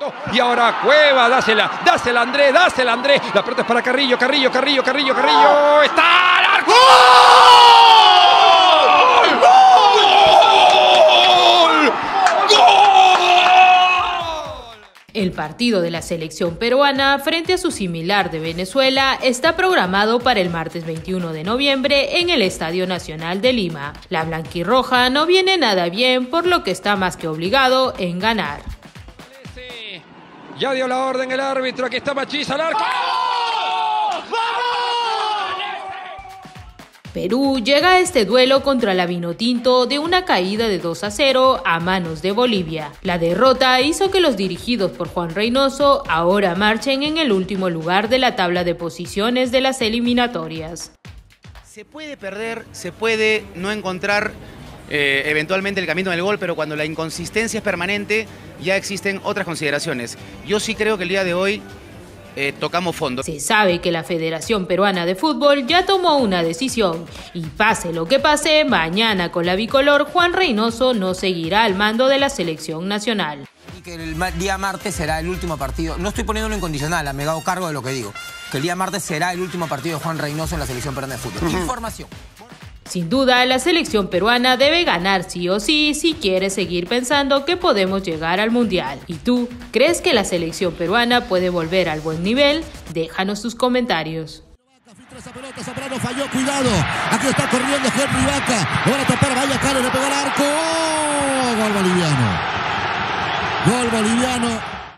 Y ahora Cueva, dásela Andrés, la pelota es para Carrillo, Carrillo, está al arco. ¡Gol! ¡Gol! ¡Gol! El partido de la selección peruana frente a su similar de Venezuela está programado para el martes 21 de noviembre en el Estadio Nacional de Lima. La blanquirroja no viene nada bien, por lo que está más que obligado en ganar. Ya dio la orden el árbitro, aquí está Machís al arco. Perú llega a este duelo contra la Vinotinto de una caída de 2-0 a manos de Bolivia. La derrota hizo que los dirigidos por Juan Reynoso ahora marchen en el último lugar de la tabla de posiciones de las eliminatorias. Se puede perder, se puede no encontrar eventualmente el camino del gol, pero cuando la inconsistencia es permanente ya existen otras consideraciones. Yo sí creo que el día de hoy tocamos fondo. Se sabe que la Federación Peruana de Fútbol ya tomó una decisión y pase lo que pase, mañana con la bicolor Juan Reynoso no seguirá al mando de la selección nacional. Y que el día martes será el último partido, no estoy poniéndolo en condicional, me hago cargo de lo que digo, que el día martes será el último partido de Juan Reynoso en la Selección Peruana de Fútbol. Información. Sin duda, la selección peruana debe ganar sí o sí si quiere seguir pensando que podemos llegar al Mundial. ¿Y tú, crees que la selección peruana puede volver al buen nivel? Déjanos tus comentarios. Esa pelota, Zambrano falló, cuidado. Aquí está corriendo Henry Vaca. Ahora a tapar, vaya Cali, le pegó al arco. Gol boliviano. Gol boliviano.